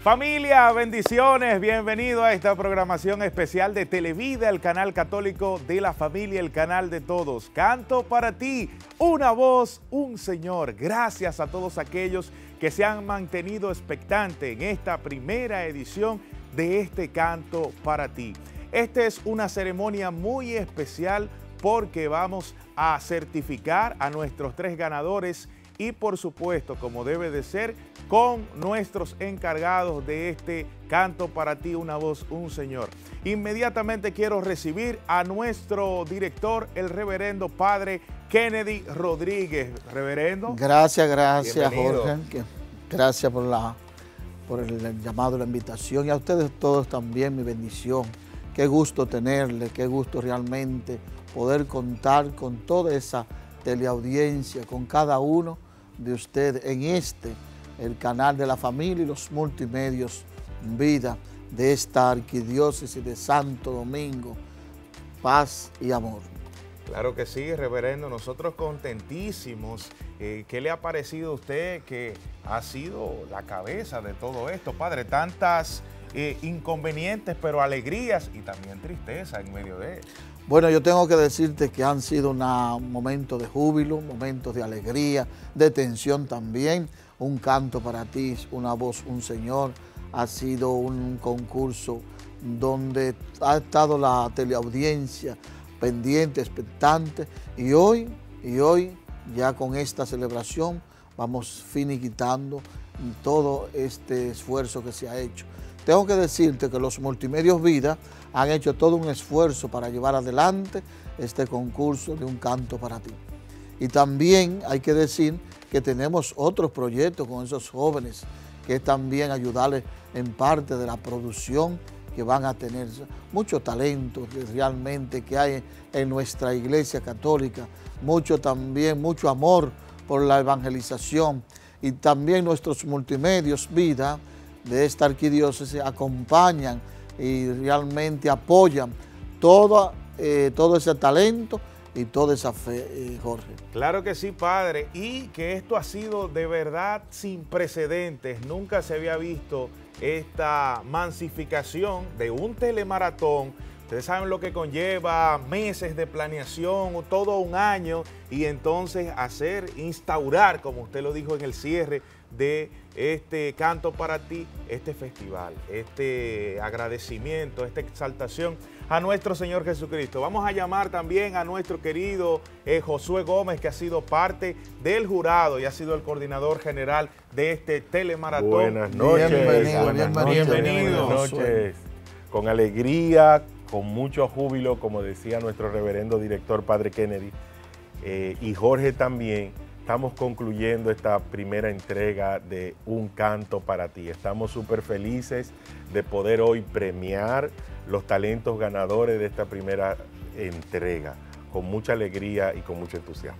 Familia, bendiciones, bienvenido a esta programación especial de Televida, el canal católico de la familia, el canal de todos. Canto para ti, una voz, un Señor. Gracias a todos aquellos que se han mantenido expectantes en esta primera edición de este Canto para ti. Esta es una ceremonia muy especial porque vamos a certificar a nuestros 3 ganadores y por supuesto, como debe de ser, con nuestros encargados de este Canto para ti, una voz, un Señor. Inmediatamente quiero recibir a nuestro director, el reverendo Padre Kennedy Rodríguez. Reverendo. Gracias, Bienvenido. Jorge. Gracias por el llamado, la invitación. Y a ustedes todos también mi bendición. Qué gusto tenerle, qué gusto realmente poder contar con toda esa teleaudiencia, con cada uno de ustedes en el canal de la familia y los multimedios Vida de esta arquidiócesis de Santo Domingo. Paz y amor. Claro que sí, reverendo, nosotros contentísimos. ¿Qué le ha parecido a usted que ha sido la cabeza de todo esto, Padre? Tantas inconvenientes, pero alegrías y también tristeza en medio de él. Bueno, yo tengo que decirte que han sido un momento de júbilo, momentos de alegría, de tensión también. Un canto para ti, una voz, un Señor. Ha sido un concurso donde ha estado la teleaudiencia pendiente, expectante. Y hoy, ya con esta celebración, vamos finiquitando todo este esfuerzo que se ha hecho. Tengo que decirte que los Multimedios Vida han hecho todo un esfuerzo para llevar adelante este concurso de un canto para ti. Y también hay que decir que tenemos otros proyectos con esos jóvenes, que es también ayudarles en parte de la producción que van a tener. Mucho talento realmente que hay en nuestra Iglesia Católica, mucho amor por la evangelización, y también nuestros Multimedios Vida de esta arquidiócesis acompañan y realmente apoyan todo ese talento y toda esa fe, Jorge. Claro que sí, Padre, y que esto ha sido de verdad sin precedentes. Nunca se había visto esta masificación de un telemaratón. Ustedes saben lo que conlleva meses de planeación, todo un año, y entonces instaurar, como usted lo dijo en el cierre de este Canto para ti, este festival, este agradecimiento, esta exaltación a nuestro Señor Jesucristo. Vamos a llamar también a nuestro querido Josué Gómez, que ha sido parte del jurado y ha sido el coordinador general de este telemaratón. Buenas noches. Bienvenido. Buenas noches. Con alegría, con mucho júbilo, como decía nuestro reverendo director Padre Kennedy, y Jorge también. Estamos concluyendo esta primera entrega de Un Canto para ti. Estamos súper felices de poder hoy premiar los talentos ganadores de esta primera entrega, con mucha alegría y con mucho entusiasmo.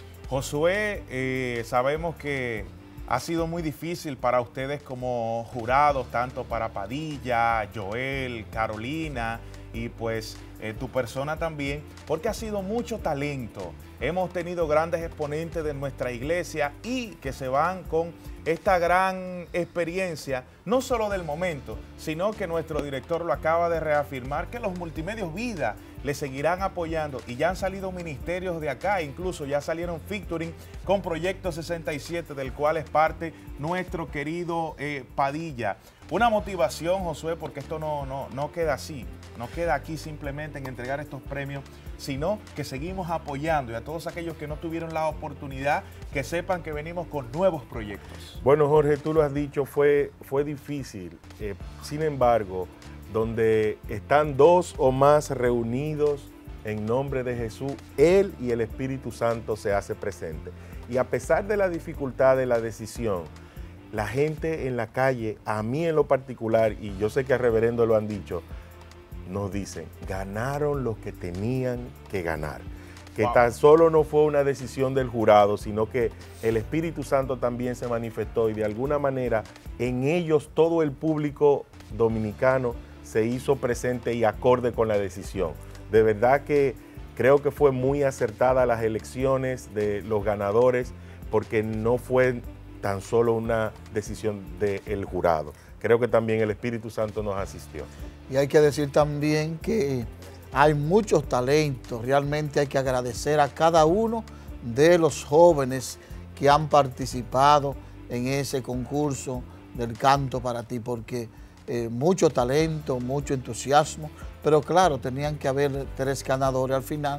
Josué, sabemos que ha sido muy difícil para ustedes como jurados, tanto para Padilla, Joel, Carolina y pues tu persona también, porque ha sido mucho talento. Hemos tenido grandes exponentes de nuestra iglesia y que se van con esta gran experiencia, no solo del momento, sino que nuestro director lo acaba de reafirmar, que los Multimedios Vida le seguirán apoyando y ya han salido ministerios de acá, incluso ya salieron featuring con Proyecto 67, del cual es parte nuestro querido Padilla. Una motivación, Josué, porque esto no queda así, no queda aquí simplemente en entregar estos premios, sino que seguimos apoyando, y a todos aquellos que no tuvieron la oportunidad, que sepan que venimos con nuevos proyectos. Bueno, Jorge, tú lo has dicho, fue difícil. Sin embargo, donde están 2 o más reunidos en nombre de Jesús, Él y el Espíritu Santo se hace presente. Y a pesar de la dificultad de la decisión, la gente en la calle, a mí en lo particular, y yo sé que al reverendo lo han dicho, nos dicen, ganaron los que tenían que ganar. Que tan solo no fue una decisión del jurado, sino que el Espíritu Santo también se manifestó y de alguna manera en ellos todo el público dominicano se hizo presente y acorde con la decisión. De verdad que creo que fue muy acertada las elecciones de los ganadores, porque no fue tan solo una decisión del jurado. Creo que también el Espíritu Santo nos asistió. Y hay que decir también que hay muchos talentos, realmente hay que agradecer a cada uno de los jóvenes que han participado en ese concurso del Canto para Ti, porque mucho talento, mucho entusiasmo, pero claro, tenían que haber 3 ganadores al final,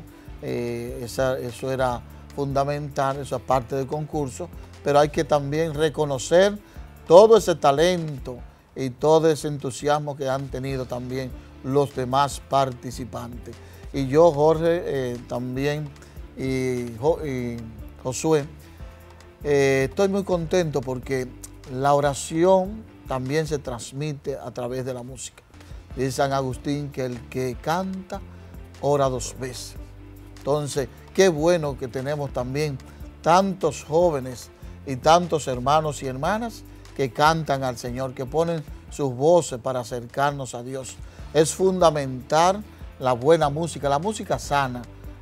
eso era fundamental, eso es parte del concurso, pero hay que también reconocer todo ese talento y todo ese entusiasmo que han tenido también los demás participantes. Y yo, Jorge, también, y Josué, estoy muy contento porque la oración también se transmite a través de la música. Dice San Agustín que el que canta, ora 2 veces. Entonces, qué bueno que tenemos también tantos jóvenes y tantos hermanos y hermanas que cantan al Señor, que ponen sus voces para acercarnos a Dios. Es fundamental la buena música, la música sana,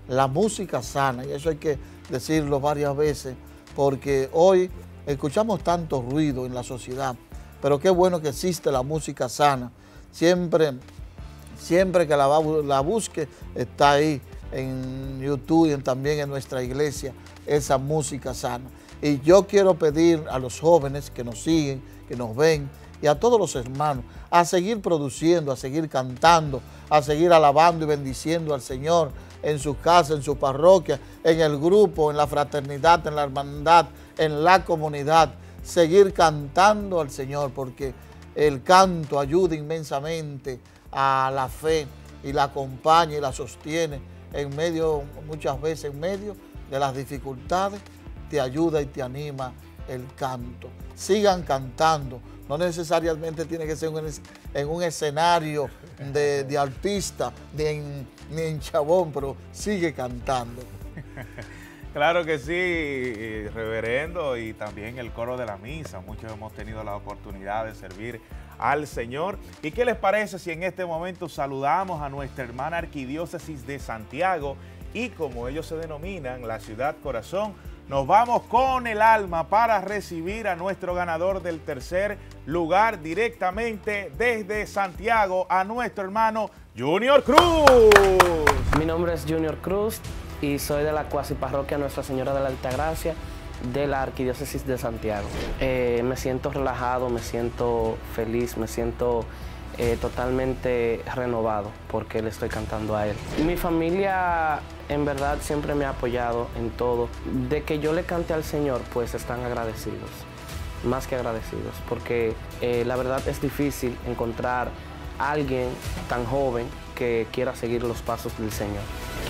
y eso hay que decirlo varias veces, porque hoy escuchamos tanto ruido en la sociedad, pero qué bueno que existe la música sana. Siempre que la busque, está ahí en YouTube y también en nuestra iglesia, esa música sana. Y yo quiero pedir a los jóvenes que nos siguen, que nos ven, y a todos los hermanos, a seguir produciendo, a seguir cantando, a seguir alabando y bendiciendo al Señor en su casa, en su parroquia, en el grupo, en la fraternidad, en la hermandad, en la comunidad. Seguir cantando al Señor, porque el canto ayuda inmensamente a la fe y la acompaña y la sostiene en medio, muchas veces en medio de las dificultades, te ayuda y te anima el canto. Sigan cantando, no necesariamente tiene que ser en un escenario de artista, ni en Chabón, pero sigue cantando. Claro que sí, reverendo, y también el coro de la misa. Muchos hemos tenido la oportunidad de servir al Señor. ¿Y qué les parece si en este momento saludamos a nuestra hermana Arquidiócesis de Santiago y, como ellos se denominan, la ciudad corazón? Nos vamos con el alma para recibir a nuestro ganador del 3er lugar directamente desde Santiago, a nuestro hermano Junior Cruz. Mi nombre es Junior Cruz y soy de la cuasi parroquia Nuestra Señora de la Altagracia de la Arquidiócesis de Santiago. Me siento relajado, me siento feliz, me siento totalmente renovado porque le estoy cantando a él. Mi familia en verdad siempre me ha apoyado en todo. De que yo le cante al Señor, pues están agradecidos, más que agradecidos, porque la verdad es difícil encontrar a alguien tan joven que quiera seguir los pasos del Señor.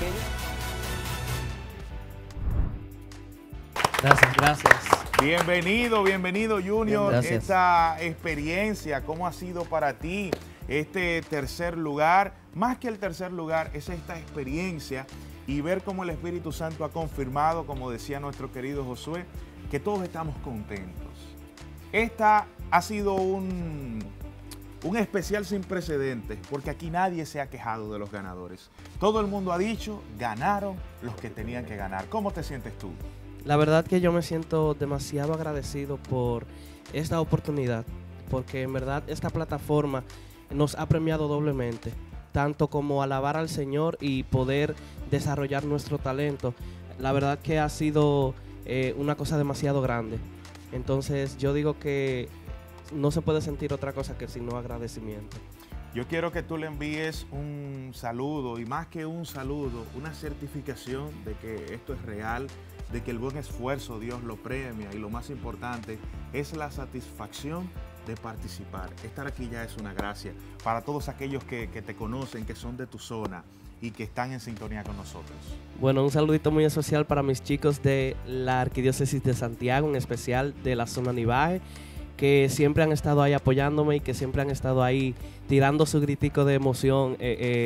Gracias. Bienvenido Junior. Gracias. Esta experiencia, ¿cómo ha sido para ti este 3er lugar? Más que el 3er lugar, es esta experiencia y ver cómo el Espíritu Santo ha confirmado, como decía nuestro querido Josué, que todos estamos contentos. Esta ha sido un especial sin precedentes, porque aquí nadie se ha quejado de los ganadores. Todo el mundo ha dicho, ganaron los que tenían que ganar. ¿Cómo te sientes tú? La verdad que yo me siento demasiado agradecido por esta oportunidad, porque en verdad esta plataforma nos ha premiado doblemente, tanto como alabar al Señor y poder desarrollar nuestro talento. La verdad que ha sido una cosa demasiado grande. Entonces yo digo que no se puede sentir otra cosa que sino agradecimiento. Yo quiero que tú le envíes un saludo, y más que un saludo, una certificación de que esto es real, de que el buen esfuerzo Dios lo premia, y lo más importante es la satisfacción de participar. Estar aquí ya es una gracia para todos aquellos que te conocen, que son de tu zona y que están en sintonía con nosotros. Bueno, un saludito muy especial para mis chicos de la Arquidiócesis de Santiago, en especial de la zona Nivaje, que siempre han estado ahí apoyándome y que siempre han estado ahí tirando su gritico de emoción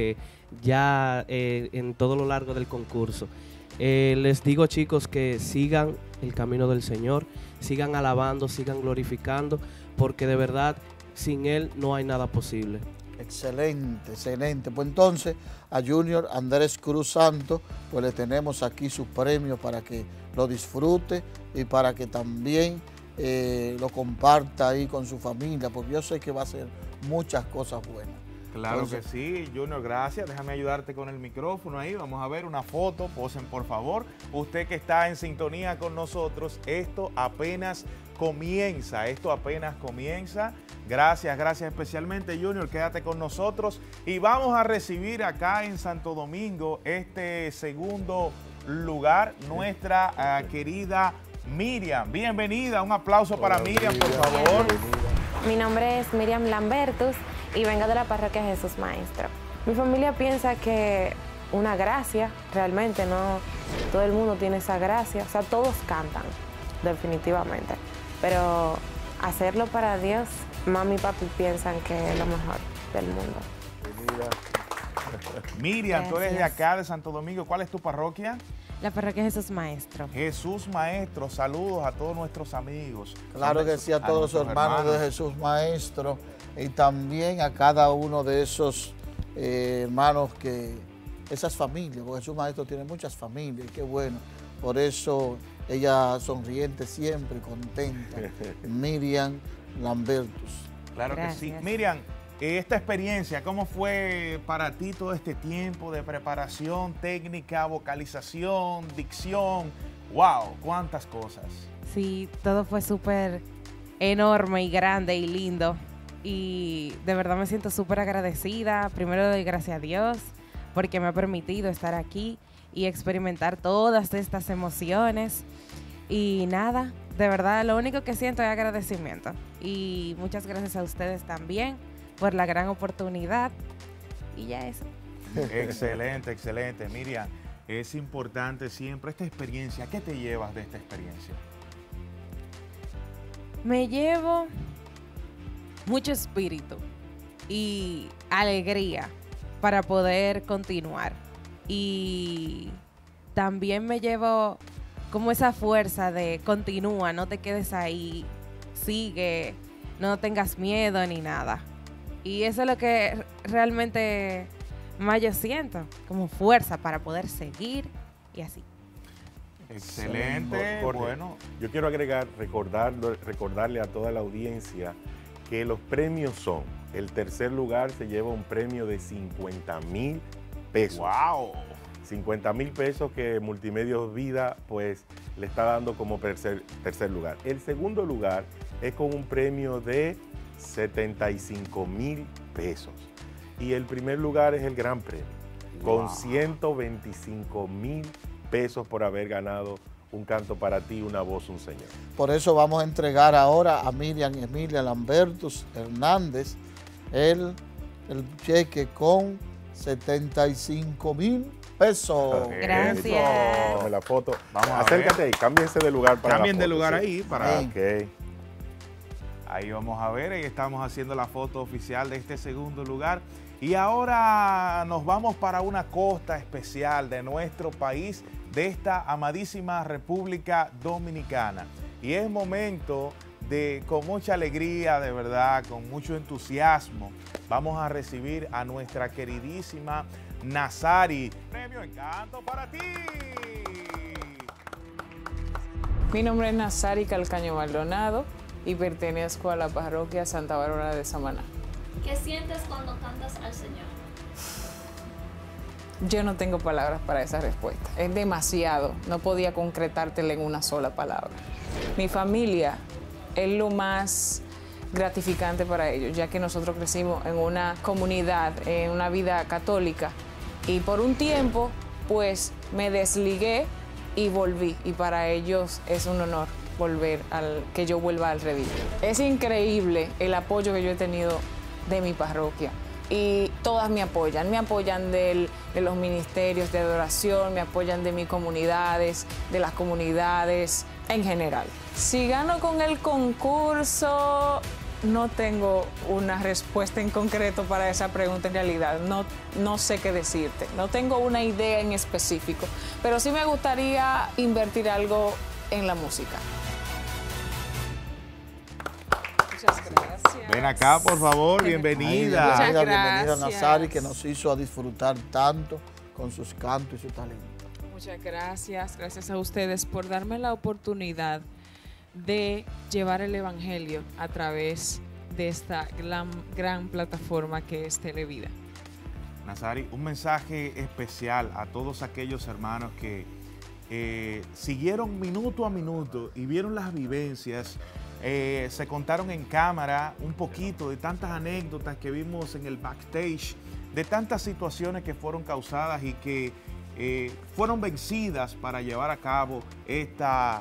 en todo lo largo del concurso. Les digo, chicos, que sigan el camino del Señor, sigan alabando, sigan glorificando, porque de verdad sin Él no hay nada posible. Excelente, excelente. Pues entonces a Junior Andrés Cruz Santo, pues le tenemos aquí sus premios para que lo disfrute y para que también lo comparta ahí con su familia, porque yo sé que va a hacer muchas cosas buenas. Claro Entonces, que sí, Junior, gracias. Déjame ayudarte con el micrófono ahí. Vamos a ver una foto. Posen, por favor. Usted que está en sintonía con nosotros, esto apenas comienza. Esto apenas comienza. Gracias, gracias especialmente, Junior. Quédate con nosotros. Y vamos a recibir acá en Santo Domingo este segundo lugar, nuestra querida Miriam. Bienvenida. Un aplauso para Miriam, por favor. Mi nombre es Miriam Lambertus y vengo de la parroquia Jesús Maestro. Mi familia piensa que una gracia, realmente no todo el mundo tiene esa gracia, o sea, todos cantan, definitivamente, pero hacerlo para Dios, mami y papi piensan que es lo mejor del mundo. Miriam, tú eres de Gracias. acá, de Santo Domingo. ¿Cuál es tu parroquia? La parroquia Jesús Maestro. Jesús Maestro. Saludos a todos nuestros amigos. claro que sí, a todos los nuestros hermanos de Jesús Maestro y también a cada uno de esos hermanos esas familias, porque Jesús Maestro tiene muchas familias, y qué bueno. Por eso ella sonriente siempre, contenta. Miriam Lambertus. Claro que sí. Gracias. Miriam, esta experiencia, ¿cómo fue para ti todo este tiempo de preparación técnica, vocalización, dicción? ¡Wow! ¡Cuántas cosas! Sí, todo fue súper enorme y grande y lindo. Y de verdad me siento súper agradecida. Primero doy gracias a Dios porque me ha permitido estar aquí y experimentar todas estas emociones. Y nada, de verdad lo único que siento es agradecimiento. Y muchas gracias a ustedes también por la gran oportunidad. Y ya eso. Excelente, excelente. Miriam, es importante siempre esta experiencia. ¿Qué te llevas de esta experiencia? Me llevo mucho espíritu y alegría para poder continuar. Y también me llevo como esa fuerza de continúa, no te quedes ahí, sigue, no tengas miedo ni nada. Y eso es lo que realmente más yo siento, como fuerza para poder seguir y así. Excelente. Jorge, Bueno, yo quiero agregar, recordarle a toda la audiencia que los premios son, el tercer lugar se lleva un premio de 50,000 pesos. ¡wow! 50,000 pesos que Multimedios Vida pues le está dando como tercer lugar. El segundo lugar es con un premio de 75,000 pesos. Y el primer lugar es el gran premio, con 125,000 pesos por haber ganado Un canto para ti, una voz, un Señor. Por eso vamos a entregar ahora a Miriam Emilia Lambertus Hernández el cheque con 75,000 pesos. Gracias. Dame la foto. Vamos a Acércate ahí, cámbiense de lugar para Cambien la de foto, lugar sí. ahí para... Amén. Ok. Ahí vamos a ver, ahí estamos haciendo la foto oficial de este segundo lugar. Y ahora nos vamos para una costa especial de nuestro país, de esta amadísima República Dominicana. Y es momento de, con mucha alegría, de verdad, con mucho entusiasmo, vamos a recibir a nuestra queridísima Nazari. Premio Encanto para ti. Mi nombre es Nazari Calcaño Maldonado y pertenezco a la parroquia Santa Bárbara de Samaná. ¿Qué sientes cuando cantas al Señor? Yo no tengo palabras para esa respuesta. Es demasiado. No podía concretártela en una sola palabra. Mi familia es lo más gratificante para ellos, ya que nosotros crecimos en una comunidad, en una vida católica. Y por un tiempo, pues, me desligué y volví. Y para ellos es un honor que yo vuelva al redil. Es increíble el apoyo que yo he tenido de mi parroquia. Y todas me apoyan de los ministerios de adoración, me apoyan de mis comunidades, de las comunidades en general. Si gano con el concurso, no tengo una respuesta en concreto para esa pregunta en realidad. No sé qué decirte, no tengo una idea en específico, pero sí me gustaría invertir algo en la música. Muchas gracias. Ven acá, por favor, bienvenida. Muchas Bienvenida gracias. Nazari, que nos hizo a disfrutar tanto con sus cantos y su talento. Muchas gracias. Gracias a ustedes por darme la oportunidad de llevar el Evangelio a través de esta gran plataforma que es Televida. Nazari, un mensaje especial a todos aquellos hermanos que siguieron minuto a minuto y vieron las vivencias, se contaron en cámara un poquito de tantas anécdotas que vimos en el backstage, de tantas situaciones que fueron causadas y que fueron vencidas para llevar a cabo esta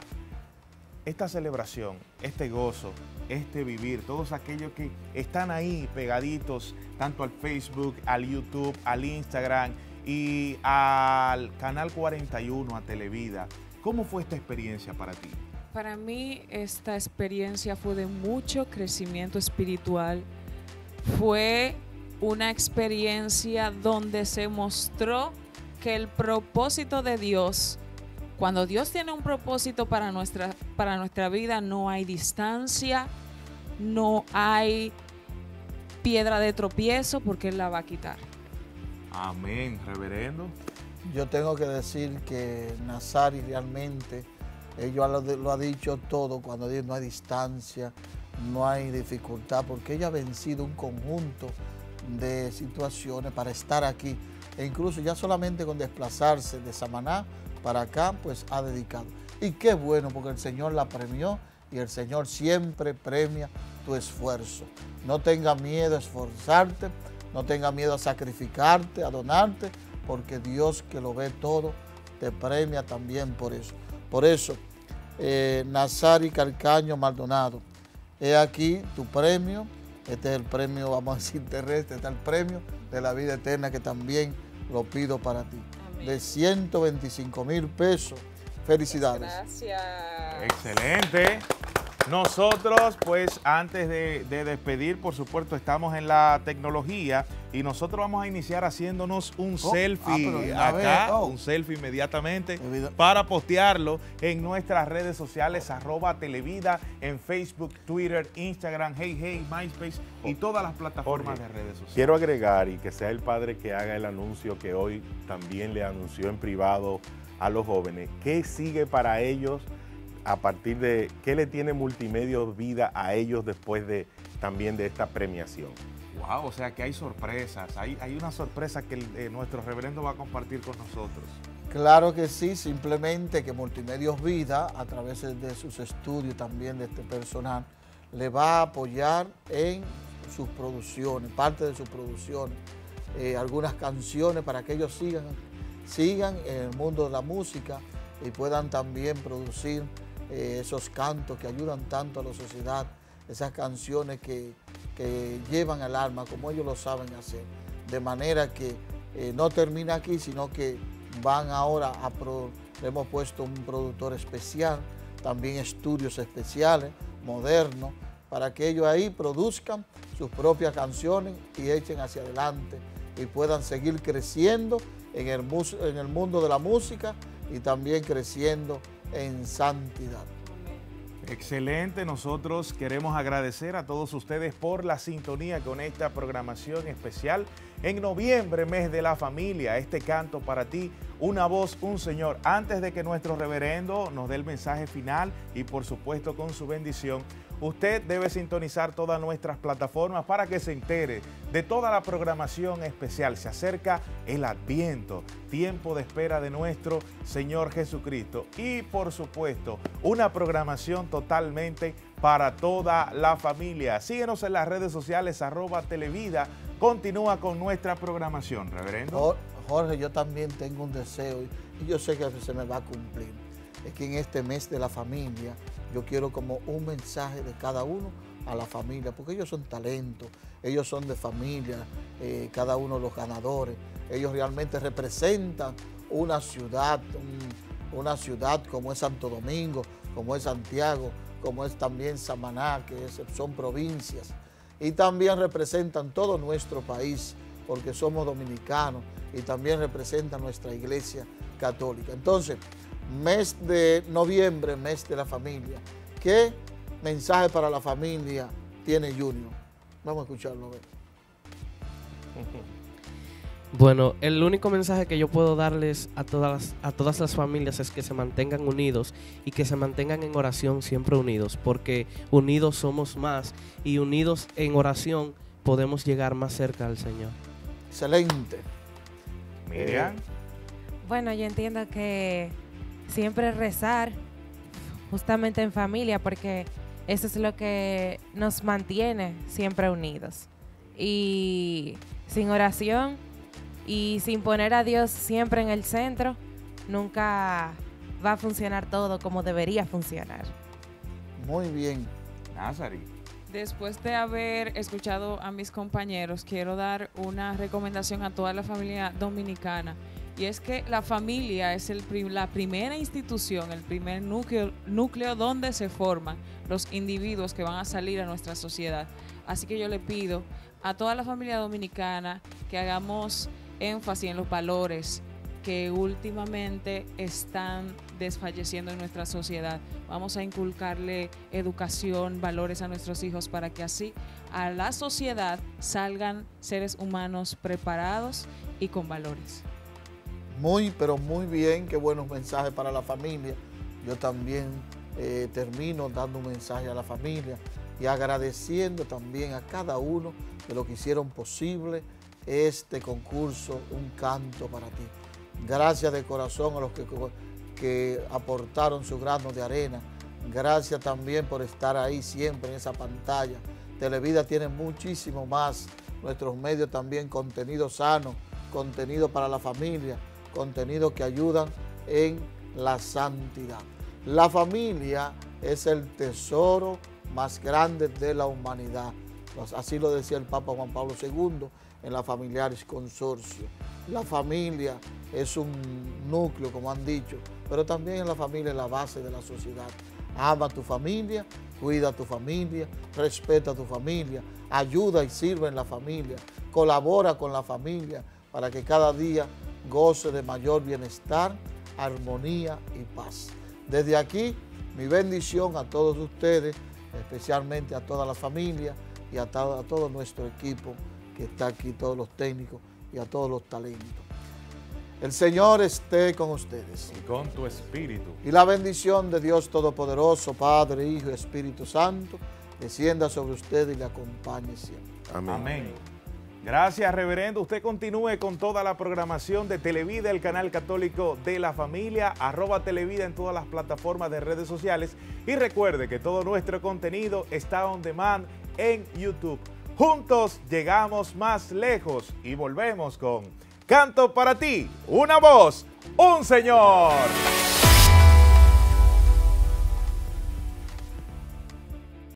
celebración, este gozo, este vivir. Todos aquellos que están ahí pegaditos, tanto al Facebook, al YouTube, al Instagram y al Canal 41, a Televida. ¿Cómo fue esta experiencia para ti? Para mí esta experiencia fue de mucho crecimiento espiritual. Fue una experiencia donde se mostró que el propósito de Dios, cuando Dios tiene un propósito para nuestra vida, no hay distancia, no hay piedra de tropiezo, porque Él la va a quitar. Amén, reverendo. Yo tengo que decir que Nazari realmente, ella lo ha dicho todo, cuando dice no hay distancia, no hay dificultad, porque ella ha vencido un conjunto de situaciones para estar aquí. E incluso ya solamente con desplazarse de Samaná para acá, pues ha dedicado. Y qué bueno, porque el Señor la premió y el Señor siempre premia tu esfuerzo. No tengas miedo a esforzarte, no tengas miedo a sacrificarte, a donarte, porque Dios, que lo ve todo, te premia también por eso. Por eso, Nazari Calcaño Maldonado, he aquí tu premio. Este es el premio, vamos a decir, terrestre, este es el premio de la vida eterna, que también lo pido para ti. Amén. De 125,000 pesos. Felicidades. Gracias. Excelente. Nosotros, pues, antes de despedir, por supuesto, estamos en la tecnología y nosotros vamos a iniciar haciéndonos un selfie acá, un selfie inmediatamente para postearlo en nuestras redes sociales, @Televida, en Facebook, Twitter, Instagram, Hey, MySpace y todas las plataformas de redes sociales. Quiero agregar, y que sea el padre que haga el anuncio que hoy también le anunció en privado a los jóvenes, ¿qué sigue para ellos? A partir de qué le tiene Multimedios Vida a ellos después también de esta premiación. Wow, o sea que hay sorpresas, hay una sorpresa que nuestro reverendo va a compartir con nosotros. Claro que sí, simplemente que Multimedios Vida, a través de sus estudios también de este personal, le va a apoyar en sus producciones, parte de sus producciones, algunas canciones para que ellos sigan en el mundo de la música y puedan también producir esos cantos que ayudan tanto a la sociedad, esas canciones que llevan al alma como ellos lo saben hacer. De manera que no termina aquí, sino que van ahora le hemos puesto un productor especial, también estudios especiales, modernos, para que ellos ahí produzcan sus propias canciones y echen hacia adelante y puedan seguir creciendo en el mundo de la música y también creciendo en santidad. Excelente, nosotros queremos agradecer a todos ustedes por la sintonía con esta programación especial en noviembre, mes de la familia. Este canto para ti, una voz, un Señor. Antes de que nuestro reverendo nos dé el mensaje final y por supuesto con su bendición, usted debe sintonizar todas nuestras plataformas para que se entere de toda la programación especial. Se acerca el Adviento, tiempo de espera de nuestro Señor Jesucristo y por supuesto una programación totalmente para toda la familia. Síguenos en las redes sociales @Televida. Continúa con nuestra programación, reverendo. Jorge, yo también tengo un deseo y yo sé que se me va a cumplir. Es que en este mes de la familia yo quiero como un mensaje de cada uno a la familia, porque ellos son talentos, ellos son de familia, cada uno de los ganadores. Ellos realmente representan una ciudad como es Santo Domingo, como es Santiago, como es también Samaná, que son provincias. Y también representan todo nuestro país, porque somos dominicanos, y también representan nuestra iglesia católica. Entonces, mes de noviembre, mes de la familia. ¿Qué mensaje para la familia tiene Junior? Vamos a escucharlo. Bueno, el único mensaje que yo puedo darles a todas las familias es que se mantengan unidos y que se mantengan en oración siempre unidos, porque unidos somos más y unidos en oración podemos llegar más cerca al Señor. Excelente. Miriam. Bueno, yo entiendo que siempre rezar justamente en familia, porque eso es lo que nos mantiene siempre unidos. Y sin oración y sin poner a Dios siempre en el centro, nunca va a funcionar todo como debería funcionar. Muy bien. Nazari. Después de haber escuchado a mis compañeros, quiero dar una recomendación a toda la familia dominicana. Y es que la familia es la primera institución, el primer núcleo donde se forman los individuos que van a salir a nuestra sociedad. Así que yo le pido a toda la familia dominicana que hagamos énfasis en los valores que últimamente están desfalleciendo en nuestra sociedad. Vamos a inculcarle educación, valores a nuestros hijos para que así a la sociedad salgan seres humanos preparados y con valores. Muy, pero muy bien, qué buenos mensajes para la familia. Yo también termino dando un mensaje a la familia y agradeciendo también a cada uno de lo que hicieron posible este concurso, Un Canto para Ti. Gracias de corazón a los que aportaron su grano de arena. Gracias también por estar ahí siempre en esa pantalla. Televida tiene muchísimo más. Nuestros medios también, contenido sano, contenido para la familia, contenido que ayudan en la santidad. La familia es el tesoro más grande de la humanidad. Así lo decía el Papa Juan Pablo II en la Familiaris Consortio. La familia es un núcleo, como han dicho, pero también en la familia es la base de la sociedad. Ama a tu familia, cuida a tu familia, respeta a tu familia, ayuda y sirve en la familia, colabora con la familia para que cada día goce de mayor bienestar, armonía y paz. Desde aquí, mi bendición a todos ustedes, especialmente a toda la familia y a todo nuestro equipo que está aquí, todos los técnicos y a todos los talentos. El Señor esté con ustedes. Y con tu espíritu. Y la bendición de Dios Todopoderoso, Padre, Hijo y Espíritu Santo, descienda sobre ustedes y le acompañe siempre. Amén. Amén. Gracias, reverendo. Usted continúe con toda la programación de Televida, el canal católico de la familia, @Televida en todas las plataformas de redes sociales. Y recuerde que todo nuestro contenido está on demand en YouTube. Juntos llegamos más lejos y volvemos con Canto para Ti, una voz, un Señor.